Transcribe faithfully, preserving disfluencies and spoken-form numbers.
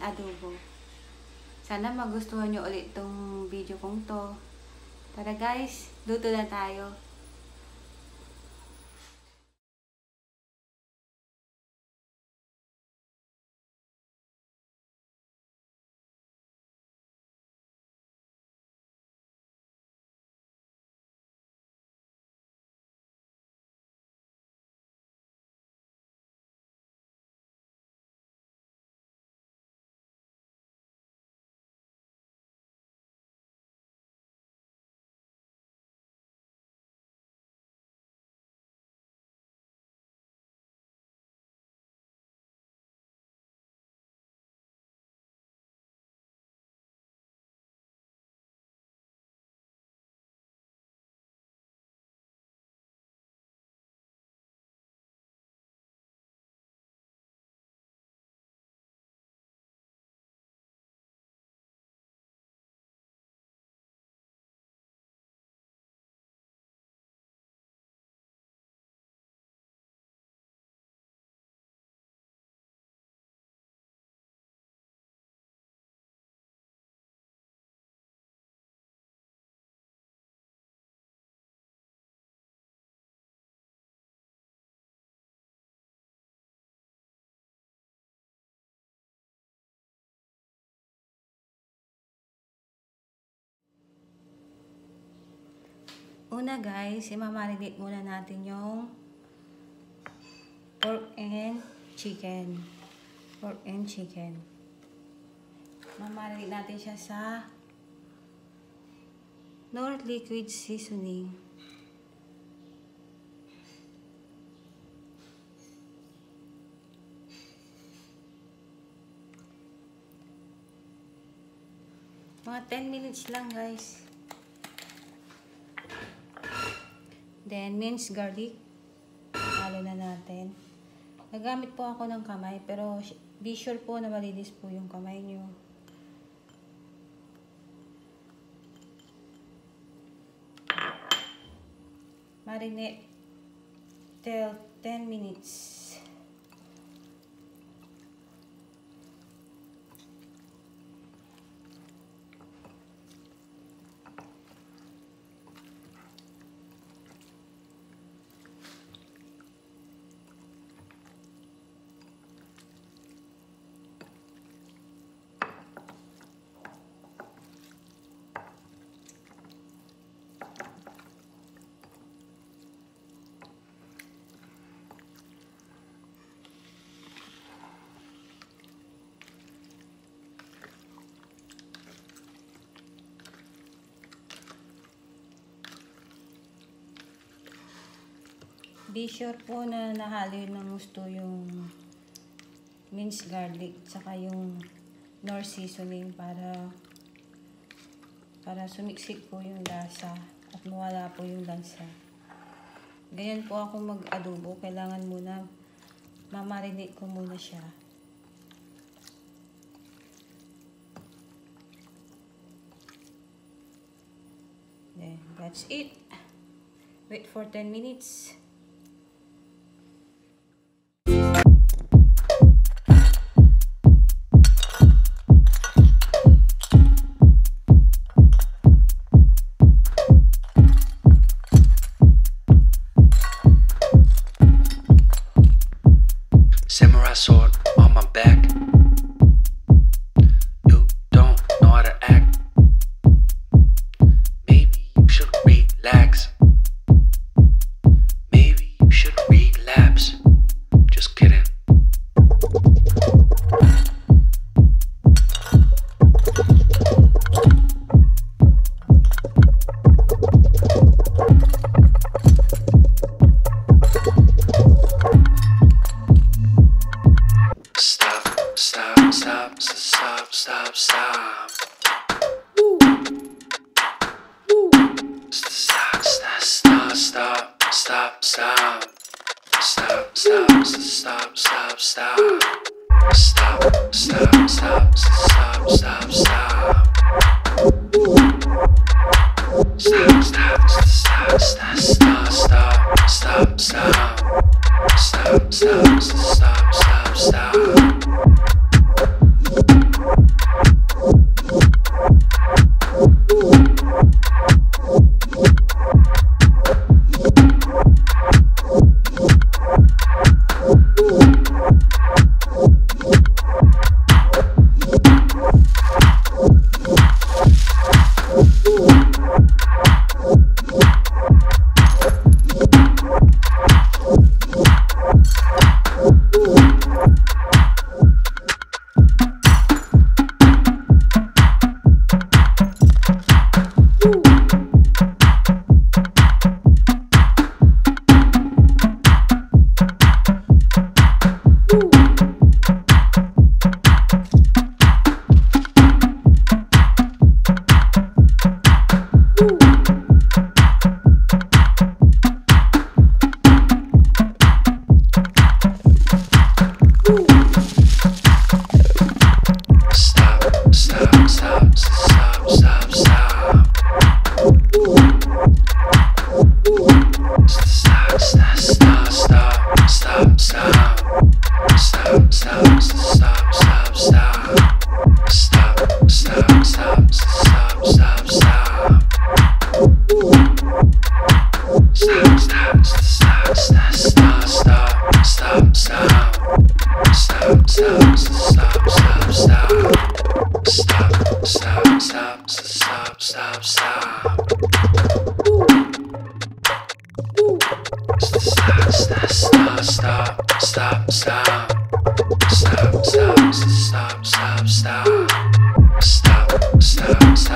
adobo. Sana magustuhan nyo ulit tong video kong to. Tara guys, luto na tayo. Una guys, imamarinate muna natin yung pork and chicken. Pork and chicken. Mamarinate natin siya sa Knorr liquid seasoning. Mga ten minutes lang guys. Then, minced garlic. Halo na natin. Nagamit po ako ng kamay, pero be sure po na malinis po yung kamay nyo. Marinate till ten minutes. Be sure po na nahalo ng gusto yung minced garlic tsaka yung Knorr seasoning para para sumiksik po yung lasa at mawala po yung lansa. Ganyan po ako mag-adobo. Kailangan muna mamarinate ko muna siya. Then, that's it. Wait for ten minutes. Samurai sword on my back. You don't know how to act. Maybe you should relax. Maybe you should relapse. Just kidding. Stop, stop, stop, stop, stop. Woo. Woo. Stop, stop, stop, stop, stop, stop. Stop, stop, stop, stop, stop. Stop, stop, stop, stop, stop, stop. Woo. Stop, stop, stop, stop, stop, stop, stop, stop. Stop, stop, stop, stop, stop. stop, stop, stop. Stop, stop, stop, stop, stop, stop. Stop, stop, stop, stop, stop. Stop, stop, stop.